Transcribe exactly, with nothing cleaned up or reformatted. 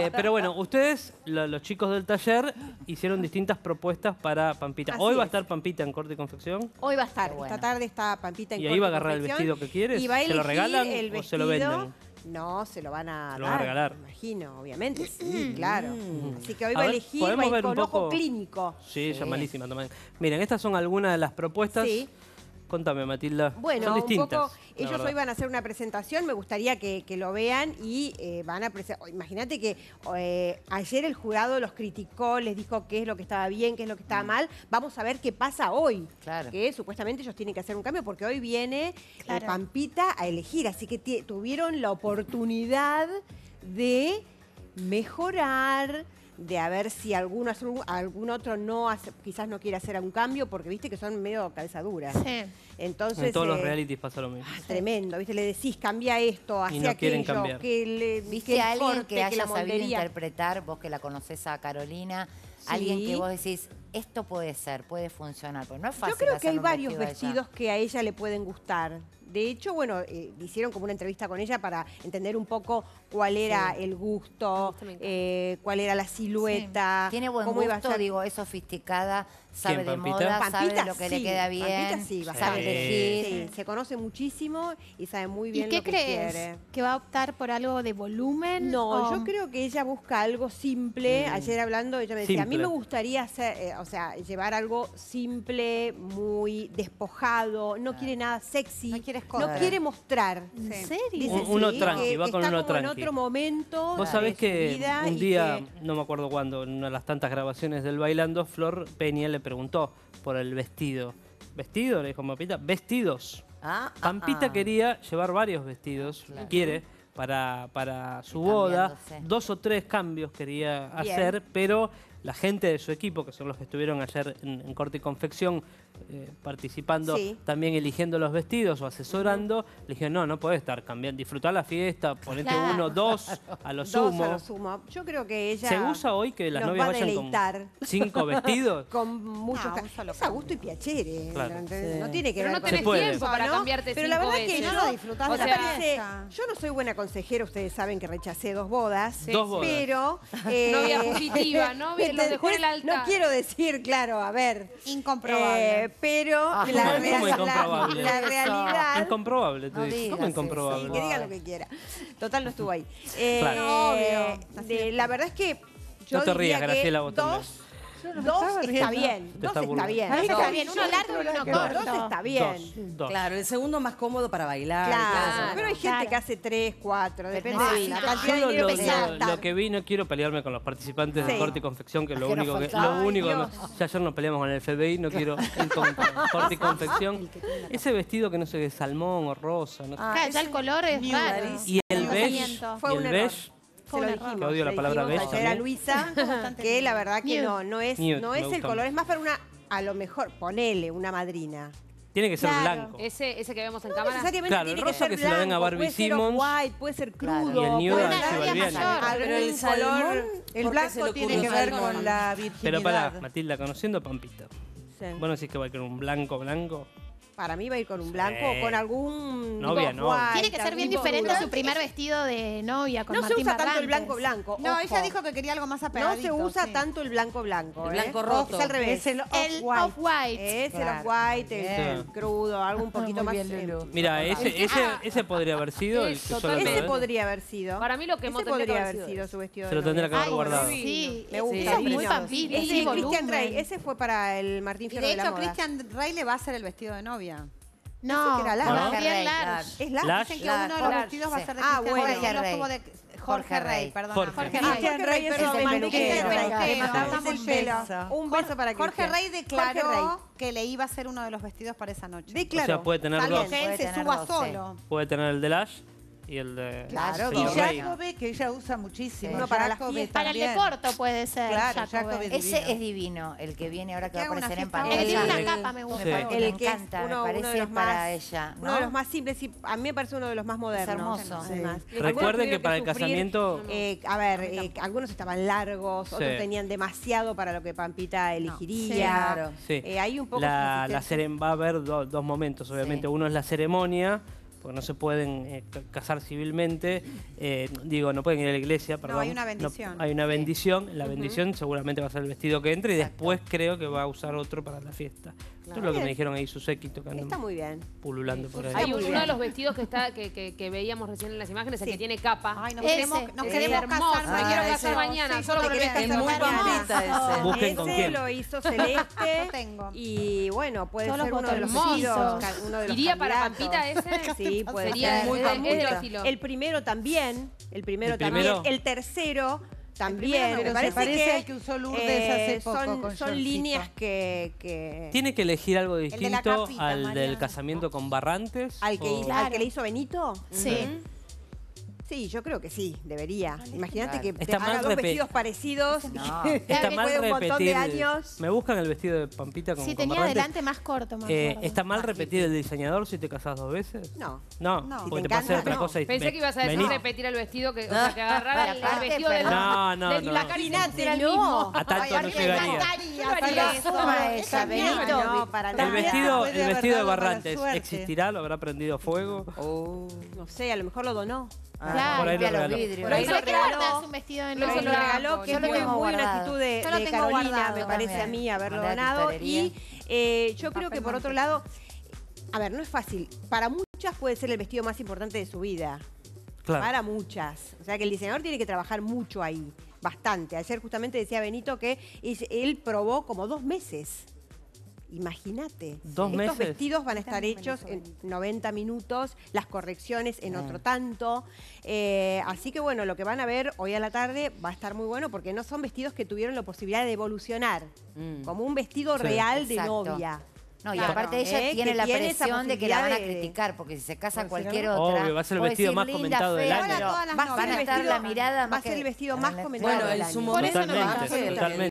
Eh, pero bueno, ustedes, lo, los chicos del taller, hicieron distintas propuestas para Pampita. Así Hoy va a es. estar Pampita en corte y confección. Hoy va a estar, Qué bueno. esta tarde está Pampita en Y corte ahí va a y agarrar el confección, vestido que quiere. y va a ¿Se lo elegir regalan el o vestido. se lo venden? No, se lo van a Se lo van a dar, regalar. me imagino, obviamente, sí, claro. Así que hoy A va a ver, elegir, va a ¿podemos ir ver un con ojo poco? clínico. Sí, ella malísima. Toma. Miren, estas son algunas de las propuestas. Sí. Contame, Matilda. Bueno, son un distintas. poco, la ellos verdad. hoy van a hacer una presentación, me gustaría que, que lo vean y eh, van a presentar. Imagínate que eh, ayer el jurado los criticó, les dijo qué es lo que estaba bien, qué es lo que estaba mal. Vamos a ver qué pasa hoy. Claro. Que supuestamente ellos tienen que hacer un cambio porque hoy viene eh, Claro. Pampita a elegir, así que ti- tuvieron la oportunidad de mejorar, de a ver si alguno hace un- algún otro no hace, quizás no quiere hacer un cambio, porque viste que son medio cabeza dura. Sí. Entonces, En todos los eh, realities pasa lo mismo. ah, tremendo, ¿viste? Le decís, cambia esto, Y hacia no quieren aquello, cambiar. que le ¿Viste que el a alguien corte, que que haya la sabido moldería. interpretar, vos que la conocés a Carolina, Sí. alguien que vos decís, esto puede ser, puede funcionar? Porque no es fácil Yo creo que hacerle hay un varios vestido a ella. vestidos que a ella le pueden gustar. De hecho, bueno, eh, hicieron como una entrevista con ella para entender un poco cuál era el gusto, eh, cuál era la silueta. Tiene buen cómo iba a gusto, ser. digo, es sofisticada, sabe ¿Quién, de Pampita? moda, sabe Pampita de lo que sí, le queda bien, Pampita sí, sabe bastante. elegir. Sí, se conoce muchísimo y sabe muy bien ¿Y qué lo que crees? quiere. ¿Que va a optar por algo de volumen? No, o- yo creo que ella busca algo simple. Ayer hablando, ella me decía, a mí Simple. me gustaría hacer, eh, o sea, llevar algo simple, muy despojado, no quiere nada sexy, No quiere no escoger. quiere mostrar. ¿En Sí. serio? Dice, Un- uno sí, tranqui, que- va que con está uno como en tranqui. otro momento Vos de sabés su que vida un y día, que- no me acuerdo cuándo, en una de las tantas grabaciones del Bailando, Flor Peña le preguntó por el vestido. ¿Vestido? Le dijo Pampita. Vestidos. Ah, ah, Pampita ah. quería llevar varios vestidos, Claro. quiere, para, para su Y boda. cambiándose. Dos o tres cambios quería Bien. hacer, pero la gente de su equipo, que son los que estuvieron ayer en, en corte y confección, eh, participando, Sí. también eligiendo los vestidos o asesorando, le dijeron, no, no podés estar cambiando, disfrutar la fiesta, ponete Claro. uno, dos, a lo Dos sumo. a lo sumo. Yo creo que ella ¿Se usa hoy que las nos novias va a vayan deleitar. con cinco vestidos? Con muchos No, ca- un solo es a gusto y piacere. Claro. ¿entendés? No tiene que Pero ver no con tenés Se puede. tiempo para ¿no? cambiarte Pero la cinco verdad que veces. yo No lo disfrutás O de la sea, parece- fiesta. yo no soy buena consejera, ustedes saben que rechacé dos bodas. Sí, Dos bodas. Pero. eh, Novia fugitiva, novia, los dejó en el altar. No quiero decir, claro, a ver. Incomprobable. eh, pero Ah, la, ¿cómo rea- la- incomprobable? la realidad. Incomprobable, te No digo. digas ¿Cómo eso. incomprobable? Sí, que diga lo que quiera. Total, no estuvo ahí. Eh, Claro. Obvio. de- la verdad es que yo No te rías, diría que Graciela, vos también. dos, dos está bien. Te Dos está está burlando. bien. Dos está Dos. bien, uno largo y uno Dos corto. está bien. Dos, dos. Claro, el segundo más cómodo para bailar. y todo Claro, eso. pero hay gente Claro. que hace tres, cuatro, depende Ah, de la sí, cantidad Yo de lo, dinero lo- que se va a lo- gastar. lo que vi, no quiero pelearme con los participantes de Sí. corte y confección, que es lo Que nos único que, faltaba. lo único que Ay, no- ya ayer nos peleamos con el F B I, no quiero ir con corte y confección. Ese vestido que no sé, de salmón o rosa, no sé. Claro, ya el color es New raro. Daris. Y el beige, Pensamiento. Fue y un el error. beige, Se lo un dijimos, Que odio la le palabra dijimos beige ayer a también. Luisa que la verdad que Nude. no, no es, Nude, no me es el gusta color, más. es más para una, a lo mejor, ponele una madrina. tiene que ser Claro. blanco. Ese, ese que vemos en No cámara. necesariamente Claro, el tiene que rosa ser que se lo den a blanco, Barbie puede ser Simmons. white, puede ser Claro. crudo, Y el nude puede a ser Nancy Nadia Balbiani. Mayor. algún Pero el color. salmón, El ¿por qué blanco se le tiene ocurrió que ver salmón? con la virginidad. Pero pará, Matilda, conociendo a Pampita, Sí. vos no decís que va a ir con un blanco blanco. Para mí va a ir con un blanco Sí. o con algún Novia, off no. white, Tiene que ser bien algún diferente a su color. primer vestido de novia con No se Martín usa tanto el Barrantes. blanco blanco. No, ojo. ella dijo que quería algo más No apegadito. se usa sí. tanto el blanco blanco. El ¿eh? blanco roto. Es al revés. Es el El off-white. off-white. Es el Claro. off-white, el Bien. crudo, algo un poquito más. bien, eh, Lulu. Mira, ese, ese, ese podría haber sido el Es que solo totalmente. Ese lo- podría haber sido. Para mí lo que Ese tendría que podría haber haber sido sido ese. su vestido. Se de lo tendría que novia. haber guardado. Sí, Me gusta. eso es muy Sí. Pampita, Ese ese de Christian volumen. Grey, ese fue para el Martín Y Fierro de de la hecho, moda. Christian Rey le va a hacer el vestido de novia. No, que era largo. no, Jorge bien Rey, large. claro. Es la Lash. Dicen que Claro, uno de los Jorge, vestidos va a ser de sí. Ah, Christian bueno. Rey. Jorge Los Rey. tuvo de Jorge Jorge Rey, Rey. perdón. Jorge. Jorge Ah, Rey. Jorge Rey, perdón, es el Martín peluquero. es el peluquero. Le Le mandamos mandamos un beso. beso. Un beso para Jorge Christian. Rey declaró Jorge que le iba a hacer uno de los vestidos para esa noche. Rey. Declaró. O sea, puede tener Está dos. bien. Que él Puede se tener suba doce. solo. Puede tener el de Lash y el de Claro, señor dos. Y Rey. Jacobe, que ella usa muchísimo. No, para las Jacobe fiestas. Para el de también. corto puede ser. Claro, Jacobe. Jacobe. Ese divino. es divino, el que viene ahora que Que va a haga una aparecer en fiesta El que tiene pantalla. una capa me gusta. Sí. El Me que es encanta, uno, me uno parece de los más, para ella, uno de los ¿no? más simples, sí, a mí me parece uno de los más modernos. hermoso. además. Sí. Algunos Recuerden tuvieron que para el sufrir, casamiento- eh, a ver, eh, algunos estaban largos, Sí. otros tenían demasiado para lo que Pampita elegiría. Claro. Sí. Eh, hay un poco la, de la resistencia. cere- va a haber do- dos momentos, obviamente. Sí. Uno es la ceremonia, porque no se pueden eh, ca- casar civilmente, eh, digo, no pueden ir a la iglesia, perdón. hay una bendición. hay una bendición, la bendición seguramente va a ser el vestido que entre y Exacto. después creo que va a usar otro para la fiesta. Esto es lo que me dijeron ahí su séquito que andan Está muy bien. pululando por ahí. Hay muy uno bien. de los vestidos que está que, que, que veíamos recién en las imágenes, el Sí. que tiene capa. Ay, nos Ese, queremos, nos es queremos hermoso. casar. Me quiero Ah, casar ese. mañana, Sí, solo te por querés ver Es casar muy mañana. pampita ese. Busquen con Ese quién. lo hizo Celeste Lo tengo. y bueno, puede Todos los ser uno de los botoncitos. vestidos, ca- uno de los ¿Iría para candidatos. Pampita ese? Sí, puede Sería ser. muy es de- es del Pampita. estilo. El primero también, el primero ¿El primero? también, el tercero también. primero me me gusta. parece, Parece que, al que usó Lourdes hace poco son, con son shortcito. líneas que, que ¿Tiene que elegir algo de la distinto capita, al del Mariana. casamiento con Barrantes? al que, o- hizo- Claro. al que le hizo Benito. Sí. Sí, yo creo que sí, debería. Imagínate que te Está haga mal dos repe- vestidos parecidos. No. y Está mal después de un montón repetir. de años. ¿Me buscan el vestido de Pampita con, Sí, con tenía Barrantes? adelante más corto, me Eh, acuerdo. ¿Está mal repetir el diseñador si te casas dos veces? No. No, No. porque Si te te pasa encanta, otra no. cosa y Pensé que ibas a decir venís- repetir el vestido, que, o sea, que agarrara el, el Aparte, vestido de pero- No, no, de no. la Cari Imagínate, era el no. mismo. A tanto Ay, no a mí me llegaría. encantaría Yo lo hacer haría. eso. Suma ella, También, Benito. no, para El nada. vestido, Puede el haber vestido de dado mala Barrantes, suerte. ¿existirá? ¿Lo habrá prendido fuego? Oh. No sé, a lo mejor lo donó. Claro. por ahí lo Limpia los regaló. vidrios. Por ahí ¿Pero lo qué regaló. guardas un vestido de Lo Lo hizo que lo le hago, regaló, que yo es lo muy, tengo muy una guardado. actitud de, Yo lo de tengo Carolina, guardado me parece también. a mí, haberlo Mandé a la donado. tintorería. Y eh, yo creo Papel que por otro manteca. lado, a ver, no es fácil. Para muchas puede ser el vestido más importante de su vida. Claro. Para muchas. O sea que el diseñador tiene que trabajar mucho ahí, bastante. Ayer justamente decía Benito que es- él probó como dos meses. Imagínate. ¿Dos Estos meses? vestidos van a estar También me hechos lo en hizo noventa minutos, las correcciones en Ah. otro tanto. Eh, así que bueno, lo que van a ver hoy a la tarde va a estar muy bueno porque no son vestidos que tuvieron la posibilidad de evolucionar. Mm. Como un vestido Sí. real de Exacto. novia. No, y Claro, aparte ella ¿eh? tiene Que la tiene esa presión de que la van a posibilidad de- criticar, porque si se casa Pues, cualquier ¿no? otra... Obvio, va a ser el puede vestido decir más linda, comentado del fea, año. pero Ahora todas las Va a ser van a el estar vestido- la mirada va más a ser el que- vestido en más la- comentado Bueno, del en año. su Por eso momento no va a Totalmente, ser. totalmente.